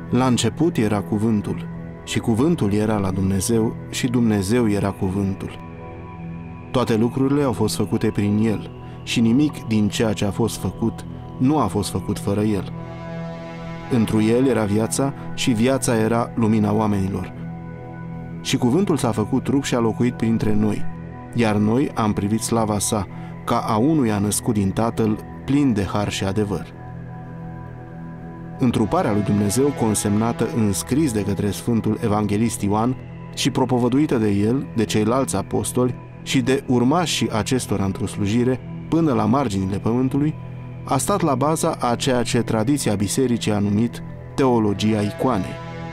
La început era Cuvântul, și Cuvântul era la Dumnezeu, și Dumnezeu era Cuvântul. Toate lucrurile au fost făcute prin El, și nimic din ceea ce a fost făcut nu a fost făcut fără El. Întru El era viața, și viața era lumina oamenilor. Și Cuvântul s-a făcut trup și a locuit printre noi, iar noi am privit slava Sa, ca a unuia născut din Tatăl, plin de har și adevăr. Întruparea lui Dumnezeu, consemnată în scris de către Sfântul Evanghelist Ioan și propovăduită de el, de ceilalți apostoli și de urmașii acestora într-o slujire până la marginile pământului, a stat la baza a ceea ce tradiția bisericii a numit teologia icoanei.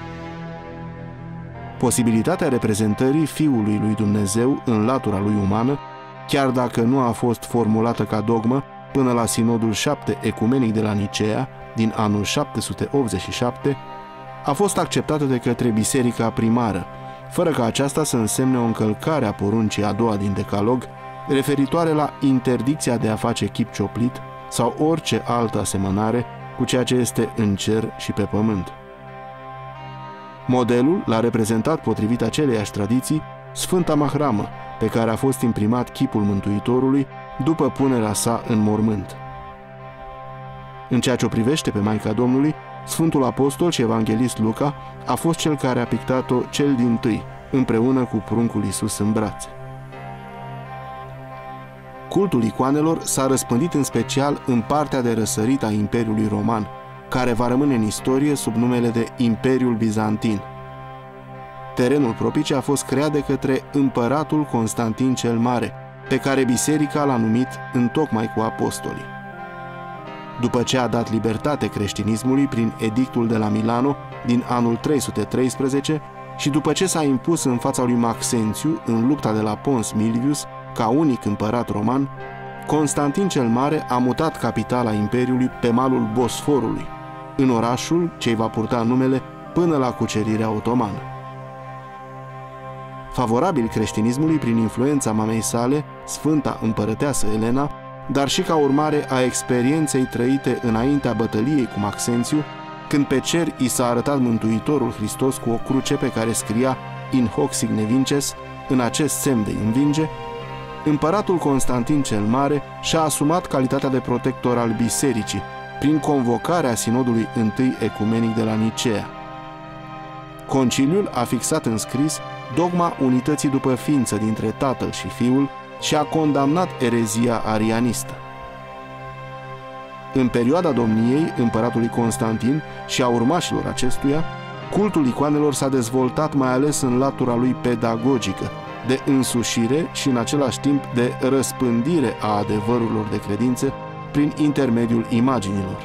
Posibilitatea reprezentării Fiului lui Dumnezeu în latura lui umană, chiar dacă nu a fost formulată ca dogmă până la Sinodul 7 Ecumenic de la Nicea, din anul 787, a fost acceptată de către biserica primară, fără ca aceasta să însemne o încălcare a poruncii a doua din Decalog, referitoare la interdicția de a face chip cioplit sau orice altă asemănare cu ceea ce este în cer și pe pământ. Modelul l-a reprezentat, potrivit aceleiași tradiții, Sfânta Mahramă, pe care a fost imprimat chipul Mântuitorului după punerea sa în mormânt. În ceea ce o privește pe Maica Domnului, Sfântul Apostol și Evanghelist Luca a fost cel care a pictat-o cel dintâi, împreună cu pruncul Iisus în brațe. Cultul icoanelor s-a răspândit în special în partea de răsărit a Imperiului Roman, care va rămâne în istorie sub numele de Imperiul Bizantin. Terenul propice a fost creat de către împăratul Constantin cel Mare, pe care biserica l-a numit întocmai cu apostolii. După ce a dat libertate creștinismului prin edictul de la Milano din anul 313 și după ce s-a impus în fața lui Maxențiu în lupta de la Pons Milvius ca unic împărat roman, Constantin cel Mare a mutat capitala Imperiului pe malul Bosforului, în orașul ce va purta numele până la cucerirea otomană. Favorabil creștinismului prin influența mamei sale, Sfânta Împărăteasă Elena, dar și ca urmare a experienței trăite înaintea bătăliei cu Maxențiu, când pe cer i s-a arătat Mântuitorul Hristos cu o cruce pe care scria In hoc signe vinces, în acest semn de învinge, împăratul Constantin cel Mare și-a asumat calitatea de protector al bisericii, prin convocarea Sinodului I Ecumenic de la Nicea. Conciliul a fixat în scris dogma unității după ființă dintre Tatăl și Fiul și a condamnat erezia arianistă. În perioada domniei împăratului Constantin și a urmașilor acestuia, cultul icoanelor s-a dezvoltat mai ales în latura lui pedagogică, de însușire și în același timp de răspândire a adevărurilor de credință prin intermediul imaginilor.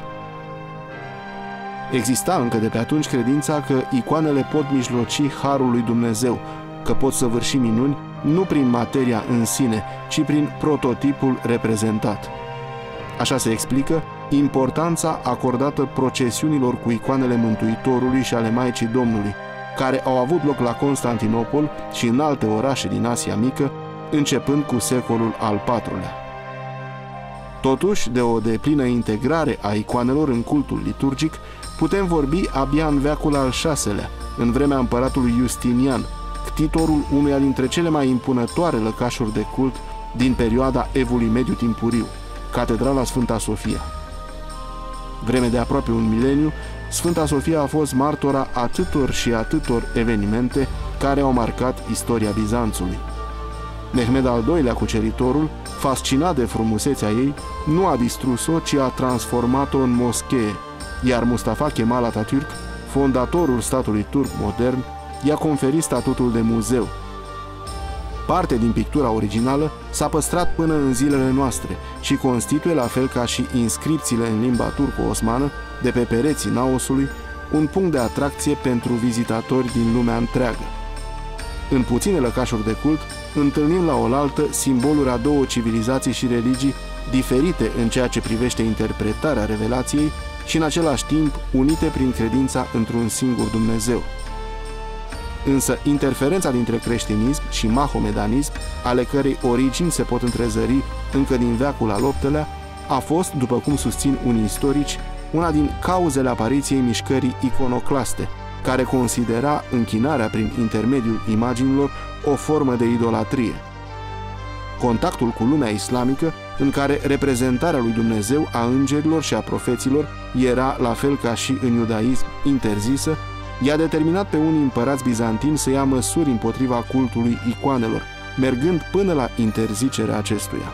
Exista încă de pe atunci credința că icoanele pot mijloci harul lui Dumnezeu, că pot săvârși minuni nu prin materia în sine, ci prin prototipul reprezentat. Așa se explică importanța acordată procesiunilor cu icoanele Mântuitorului și ale Maicii Domnului, care au avut loc la Constantinopol și în alte orașe din Asia Mică, începând cu secolul al IV-lea. Totuși, de o deplină integrare a icoanelor în cultul liturgic, putem vorbi abia în veacul al VI-lea, în vremea împăratului Justinian, ctitorul unuia dintre cele mai impunătoare lăcașuri de cult din perioada Evului Mediu timpuriu, Catedrala Sfânta Sofia. Vreme de aproape un mileniu, Sfânta Sofia a fost martora atâtor și atâtor evenimente care au marcat istoria Bizanțului. Mehmed al II-lea Cuceritorul, fascinat de frumusețea ei, nu a distrus-o, ci a transformat-o în moschee, iar Mustafa Kemal Atatürk, fondatorul statului turc modern, i-a conferit statutul de muzeu. Parte din pictura originală s-a păstrat până în zilele noastre și constituie, la fel ca și inscripțiile în limba turco-osmană de pe pereții naosului, un punct de atracție pentru vizitatori din lumea întreagă. În puține lăcașuri de cult întâlnim la oaltă simboluri a două civilizații și religii diferite în ceea ce privește interpretarea revelației și în același timp unite prin credința într-un singur Dumnezeu. Însă interferența dintre creștinism și mahomedanism, ale cărei origini se pot întrezări încă din veacul al VIII-lea, a fost, după cum susțin unii istorici, una din cauzele apariției mișcării iconoclaste, care considera închinarea prin intermediul imaginilor o formă de idolatrie. Contactul cu lumea islamică, în care reprezentarea lui Dumnezeu a îngerilor și a profeților era, la fel ca și în iudaism, interzisă, i-a determinat pe unii împărați bizantini să ia măsuri împotriva cultului icoanelor, mergând până la interzicerea acestuia.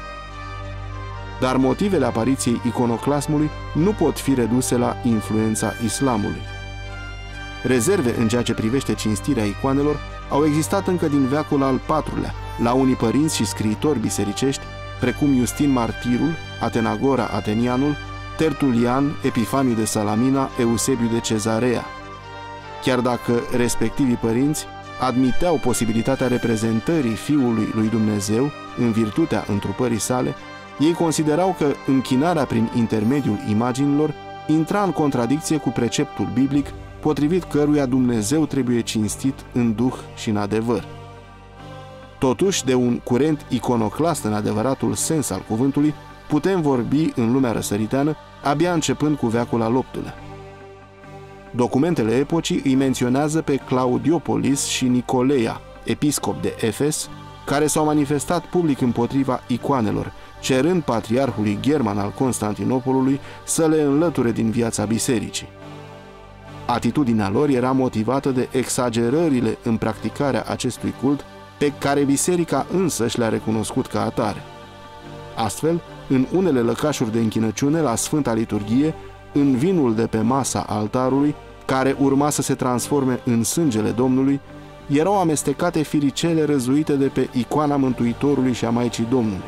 Dar motivele apariției iconoclasmului nu pot fi reduse la influența islamului. Rezerve în ceea ce privește cinstirea icoanelor au existat încă din veacul al IV-lea, la unii părinți și scriitori bisericești, precum Iustin Martirul, Atenagora Atenianul, Tertulian, Epifaniu de Salamina, Eusebiu de Cezarea. Chiar dacă respectivii părinți admiteau posibilitatea reprezentării Fiului lui Dumnezeu în virtutea întrupării sale, ei considerau că închinarea prin intermediul imaginilor intra în contradicție cu preceptul biblic, potrivit căruia Dumnezeu trebuie cinstit în duh și în adevăr. Totuși, de un curent iconoclast în adevăratul sens al cuvântului, putem vorbi în lumea răsăriteană abia începând cu veacul al VIII-lea. Documentele epocii îi menționează pe Claudiopolis și Nicoleia, episcop de Efes, care s-au manifestat public împotriva icoanelor, cerând patriarhului German al Constantinopolului să le înlăture din viața bisericii. Atitudinea lor era motivată de exagerările în practicarea acestui cult, pe care biserica însăși le-a recunoscut ca atare. Astfel, în unele lăcașuri de închinăciune la Sfânta Liturghie, în vinul de pe masa altarului, care urma să se transforme în sângele Domnului, erau amestecate firicele răzuite de pe icoana Mântuitorului și a Maicii Domnului.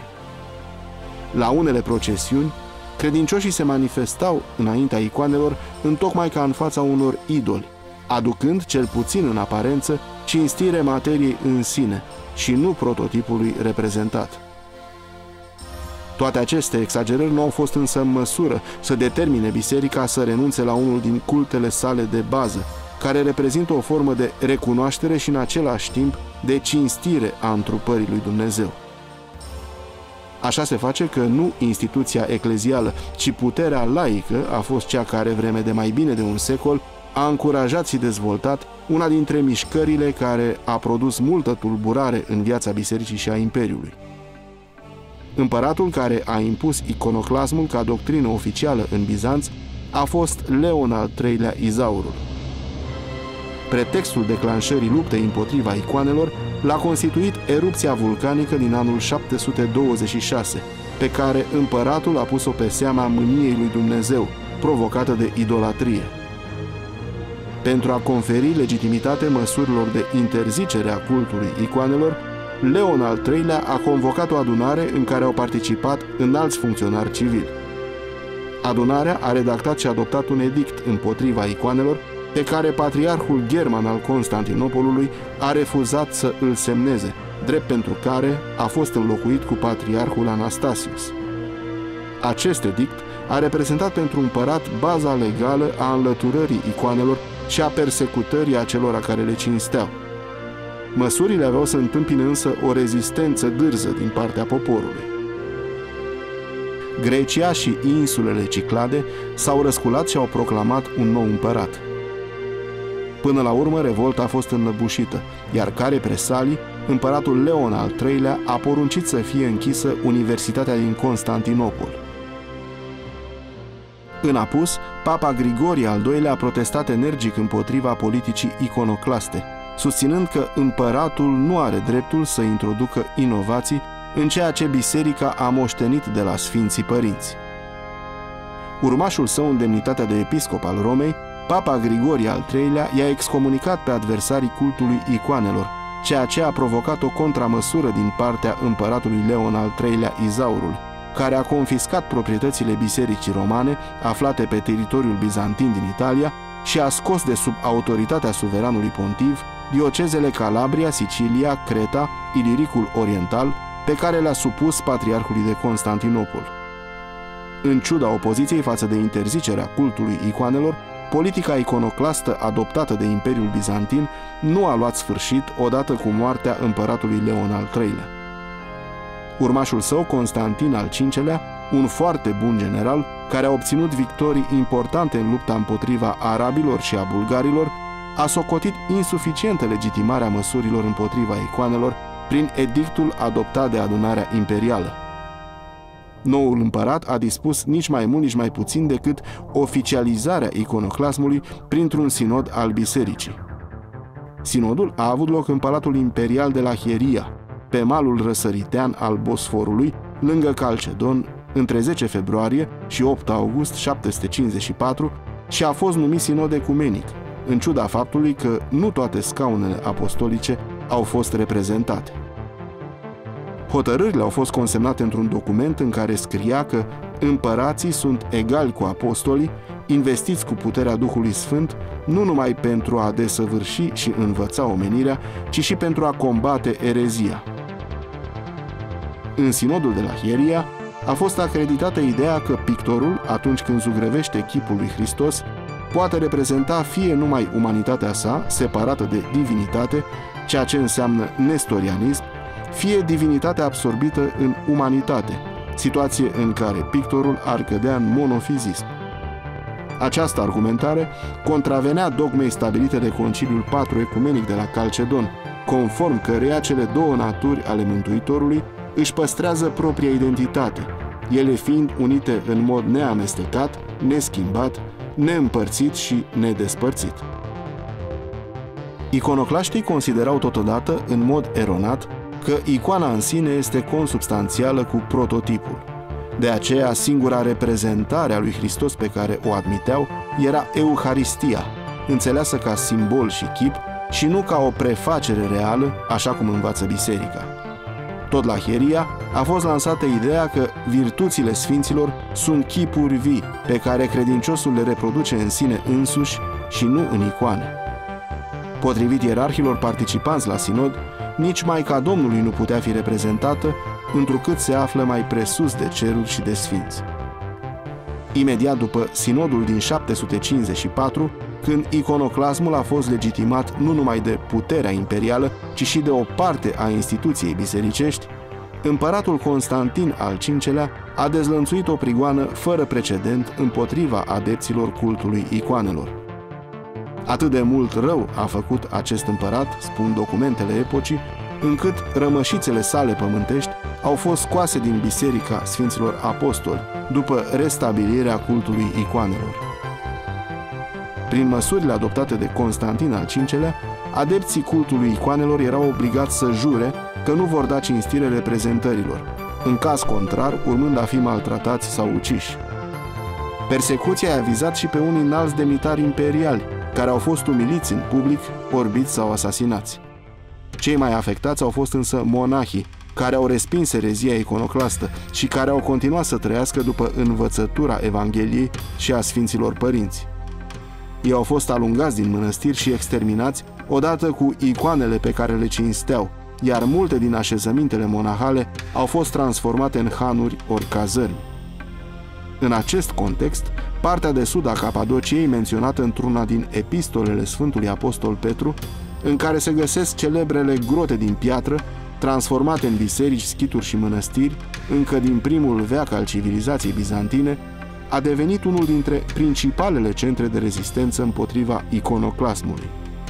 La unele procesiuni, credincioșii se manifestau înaintea icoanelor întocmai ca în fața unor idoli, aducând, cel puțin în aparență, cinstire materiei în sine și nu prototipului reprezentat. Toate aceste exagerări nu au fost însă în măsură să determine biserica să renunțe la unul din cultele sale de bază, care reprezintă o formă de recunoaștere și în același timp de cinstire a întrupării lui Dumnezeu. Așa se face că nu instituția eclezială, ci puterea laică a fost cea care, vreme de mai bine de un secol, a încurajat și dezvoltat una dintre mișcările care a produs multă tulburare în viața bisericii și a Imperiului. Împăratul care a impus iconoclasmul ca doctrină oficială în Bizanț a fost Leon al III-lea Izaurul. Pretextul declanșării luptei împotriva icoanelor l-a constituit erupția vulcanică din anul 726, pe care împăratul a pus-o pe seama mâniei lui Dumnezeu, provocată de idolatrie. Pentru a conferi legitimitate măsurilor de interzicere a cultului icoanelor, Leon al III-lea a convocat o adunare în care au participat înalți funcționari civili. Adunarea a redactat și adoptat un edict împotriva icoanelor, pe care patriarhul German al Constantinopolului a refuzat să îl semneze, drept pentru care a fost înlocuit cu patriarhul Anastasius. Acest edict a reprezentat pentru împărat baza legală a înlăturării icoanelor și a persecutării acelora care le cinsteau. Măsurile aveau să întâmpine însă o rezistență dârză din partea poporului. Grecia și insulele Ciclade s-au răsculat și au proclamat un nou împărat. Până la urmă, revolta a fost înăbușită, iar ca represalii, împăratul Leon al III-lea a poruncit să fie închisă Universitatea din Constantinopol. În apus, Papa Grigorie al II-lea a protestat energic împotriva politicii iconoclaste, susținând că împăratul nu are dreptul să introducă inovații în ceea ce biserica a moștenit de la Sfinții Părinți. Urmașul său în demnitatea de episcop al Romei, Papa Grigorie al III-lea i-a excomunicat pe adversarii cultului icoanelor, ceea ce a provocat o contramăsură din partea împăratului Leon al III-lea Izaurul, care a confiscat proprietățile bisericii romane aflate pe teritoriul bizantin din Italia și a scos de sub autoritatea suveranului pontiv diocezele Calabria, Sicilia, Creta, Iliricul Oriental, pe care le-a supus patriarhului de Constantinopol. În ciuda opoziției față de interzicerea cultului icoanelor, politica iconoclastă adoptată de Imperiul Bizantin nu a luat sfârșit odată cu moartea împăratului Leon al III-lea. Urmașul său, Constantin al V-lea, un foarte bun general care a obținut victorii importante în lupta împotriva arabilor și a bulgarilor, a socotit insuficientă legitimarea măsurilor împotriva icoanelor prin edictul adoptat de adunarea imperială. Noul împărat a dispus nici mai mult, nici mai puțin decât oficializarea iconoclasmului printr-un sinod al bisericii. Sinodul a avut loc în Palatul Imperial de la Hieria, pe malul răsăritean al Bosforului, lângă Calcedon, între 10 februarie și 8 august 754 și a fost numit sinod ecumenic, în ciuda faptului că nu toate scaunele apostolice au fost reprezentate. Hotărârile au fost consemnate într-un document în care scria că împărații sunt egali cu apostolii, investiți cu puterea Duhului Sfânt, nu numai pentru a desăvârși și învăța omenirea, ci și pentru a combate erezia. În sinodul de la Hieria a fost acreditată ideea că pictorul, atunci când zugrăvește chipul lui Hristos, poate reprezenta fie numai umanitatea sa, separată de divinitate, ceea ce înseamnă nestorianism, fie divinitatea absorbită în umanitate, situație în care pictorul ar cădea în monofizism. Această argumentare contravenea dogmei stabilite de Conciliul IV Ecumenic de la Calcedon, conform căreia cele două naturi ale Mântuitorului își păstrează propria identitate, ele fiind unite în mod neamestecat, neschimbat, neîmpărțit și nedespărțit. Iconoclaștii considerau totodată, în mod eronat, că icoana în sine este consubstanțială cu prototipul. De aceea, singura reprezentare a lui Hristos pe care o admiteau era Euharistia, înțeleasă ca simbol și chip și nu ca o prefacere reală, așa cum învață biserica. Tot la Hieria a fost lansată ideea că virtuțile sfinților sunt chipuri vii pe care credinciosul le reproduce în sine însuși și nu în icoane. Potrivit ierarhilor participanți la sinod, nici Maica Domnului nu putea fi reprezentată, întrucât se află mai presus de ceruri și de sfinți. Imediat după sinodul din 754, când iconoclasmul a fost legitimat nu numai de puterea imperială, ci și de o parte a instituției bisericești, împăratul Constantin al V-lea a dezlănțuit o prigoană fără precedent împotriva adepților cultului icoanelor. Atât de mult rău a făcut acest împărat, spun documentele epocii, încât rămășițele sale pământești au fost scoase din Biserica Sfinților Apostoli după restabilirea cultului icoanelor. Prin măsurile adoptate de Constantin al V-lea, adepții cultului icoanelor erau obligați să jure că nu vor da cinstire reprezentărilor, în caz contrar urmând a fi maltratați sau uciși. Persecuția a vizat și pe unii înalți demnitari imperiali, care au fost umiliți în public, orbiți sau asasinați. Cei mai afectați au fost însă monahii, care au respins erezia iconoclastă și care au continuat să trăiască după învățătura Evangheliei și a Sfinților Părinți. Ei au fost alungați din mănăstiri și exterminați odată cu icoanele pe care le cinsteau, iar multe din așezămintele monahale au fost transformate în hanuri ori cazărmi. În acest context, partea de sud a Capadociei, menționată într-una din epistolele Sfântului Apostol Petru, în care se găsesc celebrele grote din piatră, transformate în biserici, schituri și mănăstiri, încă din primul veac al civilizației bizantine, a devenit unul dintre principalele centre de rezistență împotriva iconoclasmului.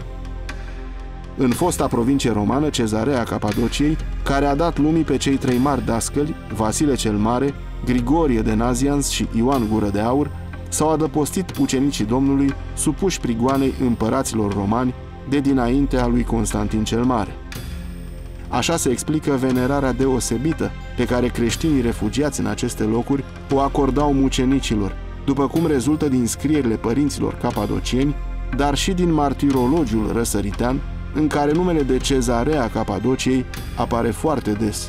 În fosta provincie romană, Cezarea Capadociei, care a dat lumii pe cei trei mari dascăli, Vasile cel Mare, Grigorie de Nazianz și Ioan Gură de Aur, s-au adăpostit ucenicii Domnului, supuși prigoanei împăraților romani de dinaintea lui Constantin cel Mare. Așa se explică venerarea deosebită pe care creștinii refugiați în aceste locuri o acordau mucenicilor, după cum rezultă din scrierile părinților capadocieni, dar și din martirologiul răsăritean, în care numele de Cezarea Capadociei apare foarte des.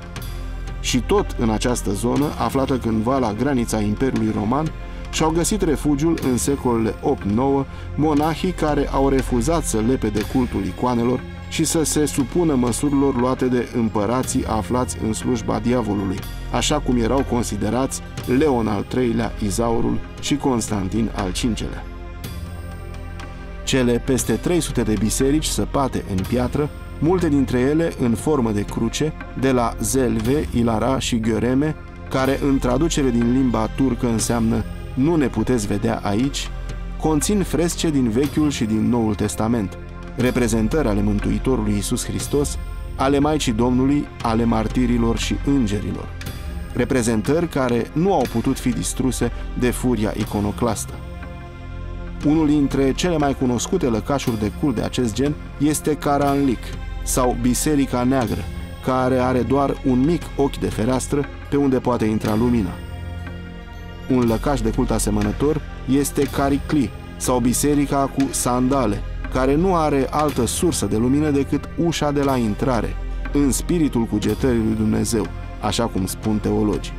Și tot în această zonă, aflată cândva la granița Imperiului Roman, și-au găsit refugiul în secolele 8-9 monahii care au refuzat să lepe de cultul icoanelor și să se supună măsurilor luate de împărații aflați în slujba diavolului, așa cum erau considerați Leon al III-lea Izaurul și Constantin al V-lea. Cele peste 300 de biserici săpate în piatră, multe dintre ele în formă de cruce, de la Zelve, Ilara și Gheoreme, care în traducere din limba turcă înseamnă "nu ne puteți vedea aici", conțin fresce din Vechiul și din Noul Testament, reprezentări ale Mântuitorului Iisus Hristos, ale Maicii Domnului, ale martirilor și îngerilor. Reprezentări care nu au putut fi distruse de furia iconoclastă. Unul dintre cele mai cunoscute lăcașuri de cult de acest gen este Karaanlik, sau Biserica Neagră, care are doar un mic ochi de fereastră pe unde poate intra lumina. Un lăcaș de cult asemănător este Karikli, sau Biserica cu Sandale, care nu are altă sursă de lumină decât ușa de la intrare, în spiritul cugetării lui Dumnezeu, așa cum spun teologii.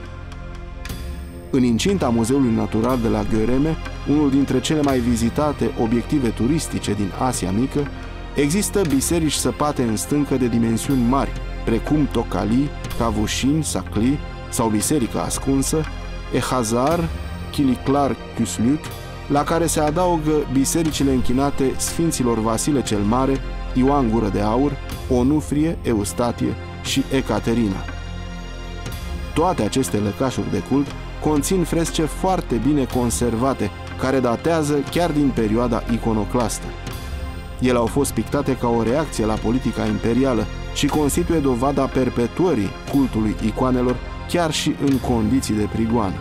În incinta Muzeului Natural de la Göreme, unul dintre cele mai vizitate obiective turistice din Asia Mică, există biserici săpate în stâncă de dimensiuni mari, precum Tokali, Kavușin, Sakli sau Biserica Ascunsă, Ehazar, Kiliklar Küslük, la care se adaugă bisericile închinate Sfinților Vasile cel Mare, Ioan Gură de Aur, Onufrie, Eustatie și Ecaterina. Toate aceste lăcașuri de cult conțin fresce foarte bine conservate, care datează chiar din perioada iconoclastă. Ele au fost pictate ca o reacție la politica imperială și constituie dovada perpetuării cultului icoanelor chiar și în condiții de prigoană.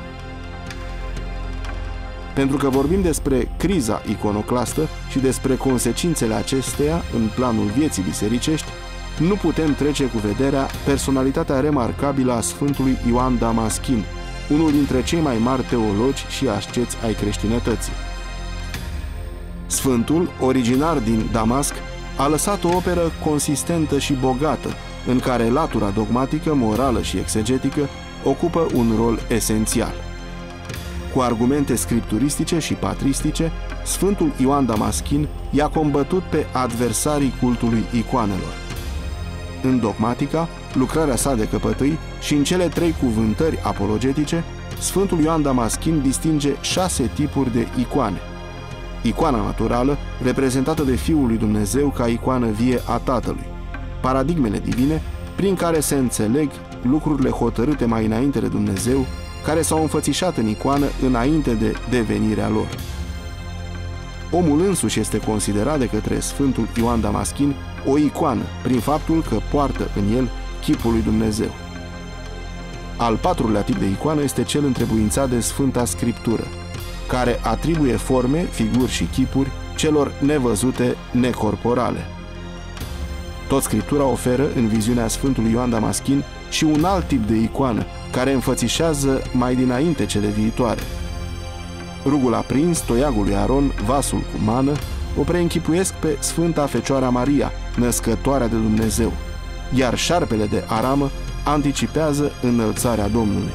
Pentru că vorbim despre criza iconoclastă și despre consecințele acesteia în planul vieții bisericești, nu putem trece cu vederea personalitatea remarcabilă a Sfântului Ioan Damaschin, unul dintre cei mai mari teologi și asceți ai creștinătății. Sfântul, originar din Damasc, a lăsat o operă consistentă și bogată, în care latura dogmatică, morală și exegetică ocupă un rol esențial. Cu argumente scripturistice și patristice, Sfântul Ioan Damaschin i-a combătut pe adversarii cultului icoanelor. În dogmatica, lucrarea sa de căpătâi și în cele 3 cuvântări apologetice, Sfântul Ioan Damaschin distinge 6 tipuri de icoane. Icoana naturală, reprezentată de Fiul lui Dumnezeu ca icoană vie a Tatălui. Paradigmele divine, prin care se înțeleg lucrurile hotărâte mai înainte de Dumnezeu, care s-au înfățișat în icoană înainte de devenirea lor. Omul însuși este considerat de către Sfântul Ioan Damaschin o icoană, prin faptul că poartă în el chipul lui Dumnezeu. Al 4-lea tip de icoană este cel întrebuințat de Sfânta Scriptură, care atribuie forme, figuri și chipuri celor nevăzute, necorporale. Tot Scriptura oferă, în viziunea Sfântului Ioan Damaschin, și un alt tip de icoană, care înfățișează mai dinainte cele viitoare. Rugul aprins, toiagul lui Aron, vasul cu mană, o preînchipuiesc pe Sfânta Fecioara Maria, născătoarea de Dumnezeu, iar șarpele de aramă anticipează înălțarea Domnului.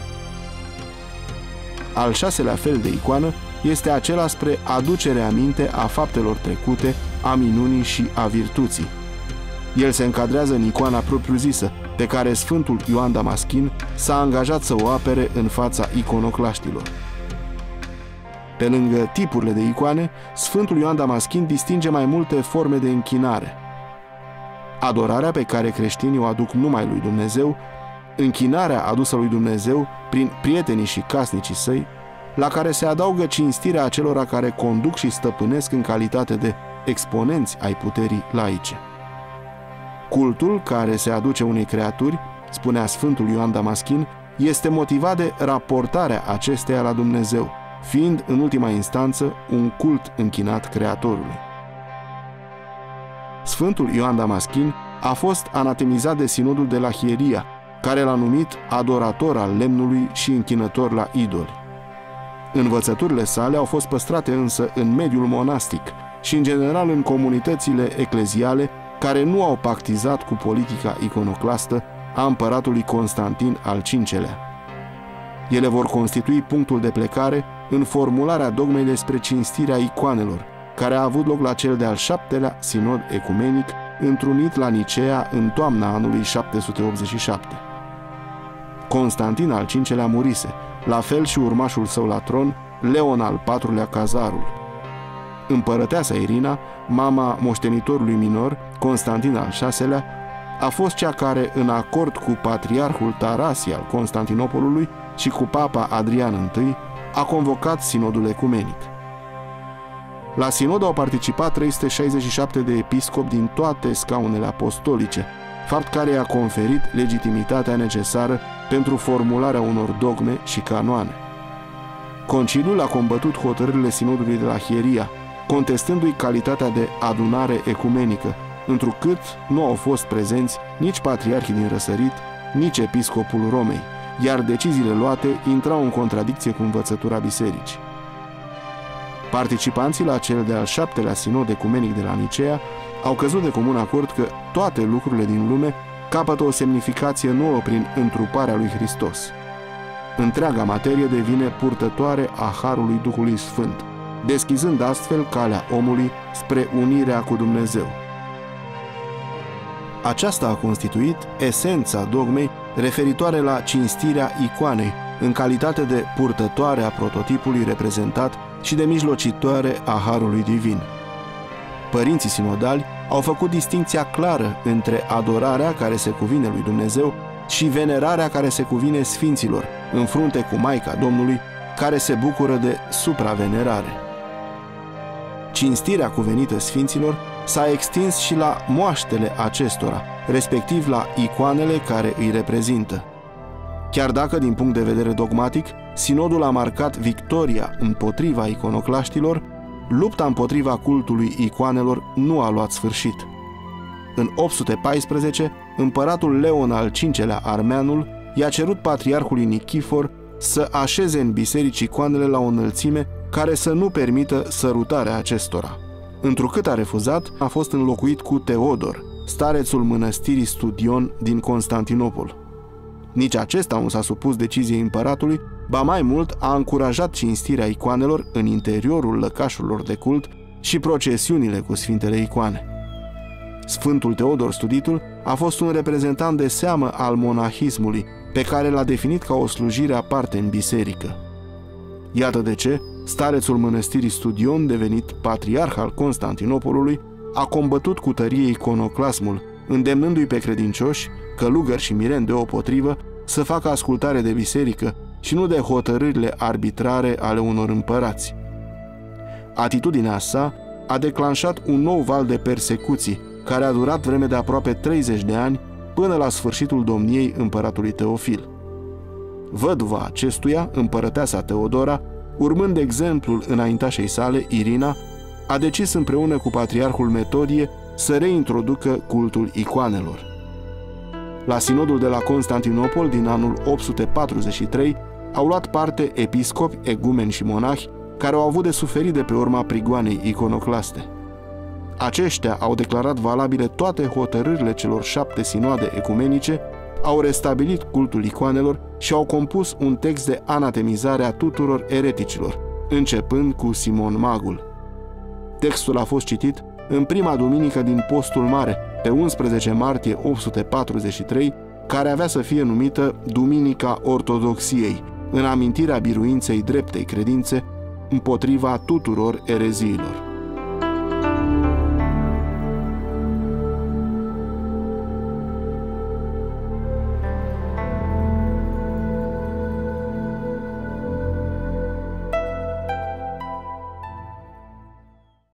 Al 6-lea fel de icoană este acela spre aducerea aminte a faptelor trecute, a minunii și a virtuții. El se încadrează în icoana propriu-zisă, pe care Sfântul Ioan Damaschin s-a angajat să o apere în fața iconoclaștilor. Pe lângă tipurile de icoane, Sfântul Ioan Damaschin distinge mai multe forme de închinare. Adorarea pe care creștinii o aduc numai lui Dumnezeu, închinarea adusă lui Dumnezeu prin prietenii și casnicii săi, la care se adaugă cinstirea acelora care conduc și stăpânesc în calitate de exponenți ai puterii laice. Cultul care se aduce unei creaturi, spunea Sfântul Ioan Damaschin, este motivat de raportarea acesteia la Dumnezeu, fiind în ultima instanță un cult închinat Creatorului. Sfântul Ioan Damaschin a fost anatemizat de sinodul de la Hieria, care l-a numit adorator al lemnului și închinător la idoli. Învățăturile sale au fost păstrate însă în mediul monastic și în general în comunitățile ecleziale care nu au pactizat cu politica iconoclastă a împăratului Constantin al V-lea. Ele vor constitui punctul de plecare în formularea dogmei despre cinstirea icoanelor, care a avut loc la cel de-al 7-lea sinod ecumenic, întrunit la Nicea în toamna anului 787. Constantin al V-lea murise, la fel și urmașul său la tron, Leon al IV-lea Cazarul. Împărăteasa Irina, mama moștenitorului minor, Constantin al VI-lea, a fost cea care, în acord cu patriarhul Tarasie al Constantinopolului și cu papa Adrian I, a convocat sinodul ecumenic. La sinod au participat 367 de episcopi din toate scaunele apostolice, fapt care i-a conferit legitimitatea necesară pentru formularea unor dogme și canoane. Conciliul a combătut hotărârile sinodului de la Hieria, contestându-i calitatea de adunare ecumenică, întrucât nu au fost prezenți nici patriarhii din răsărit, nici episcopul Romei, iar deciziile luate intrau în contradicție cu învățătura bisericii. Participanții la cel de-al 7-lea sinod ecumenic de la Nicea au căzut de comun acord că toate lucrurile din lume capătă o semnificație nouă prin întruparea lui Hristos. Întreaga materie devine purtătoare a harului Duhului Sfânt, deschizând astfel calea omului spre unirea cu Dumnezeu. Aceasta a constituit esența dogmei referitoare la cinstirea icoanei, în calitate de purtătoare a prototipului reprezentat și de mijlocitoare a harului divin. Părinții sinodali au făcut distincția clară între adorarea care se cuvine lui Dumnezeu și venerarea care se cuvine sfinților, în frunte cu Maica Domnului, care se bucură de supravenerare. Cinstirea cuvenită sfinților s-a extins și la moaștele acestora, respectiv la icoanele care îi reprezintă. Chiar dacă, din punct de vedere dogmatic, sinodul a marcat victoria împotriva iconoclaștilor, lupta împotriva cultului icoanelor nu a luat sfârșit. În 814, împăratul Leon al V-lea Armeanul i-a cerut patriarhului Nichifor să așeze în biserici icoanele la o înălțime care să nu permită sărutarea acestora. Întrucât a refuzat, a fost înlocuit cu Teodor, starețul mănăstirii Studion din Constantinopol. Nici acesta nu s-a supus deciziei împăratului, ba mai mult a încurajat cinstirea icoanelor în interiorul lăcașurilor de cult și procesiunile cu sfintele icoane. Sfântul Teodor Studitul a fost un reprezentant de seamă al monahismului, pe care l-a definit ca o slujire aparte în biserică. Iată de ce starețul mănăstirii Studion, devenit patriarh al Constantinopolului, a combătut cu tărie iconoclasmul, îndemnându-i pe credincioși, călugări și mireni deopotrivă, să facă ascultare de biserică și nu de hotărârile arbitrare ale unor împărați. Atitudinea sa a declanșat un nou val de persecuții, care a durat vreme de aproape 30 de ani, până la sfârșitul domniei împăratului Teofil. Văduva acestuia, împărăteasa Teodora, urmând exemplul înaintașei sale, Irina, a decis împreună cu patriarhul Metodie să reintroducă cultul icoanelor. La sinodul de la Constantinopol din anul 843 au luat parte episcopi, egumeni și monahi care au avut de suferit de pe urma prigoanei iconoclaste. Aceștia au declarat valabile toate hotărârile celor 7 sinoade ecumenice, au restabilit cultul icoanelor și au compus un text de anatemizare a tuturor ereticilor, începând cu Simon Magul. Textul a fost citit în prima duminică din Postul Mare, pe 11 martie 843, care avea să fie numită Duminica Ortodoxiei, în amintirea biruinței dreptei credințe împotriva tuturor ereziilor.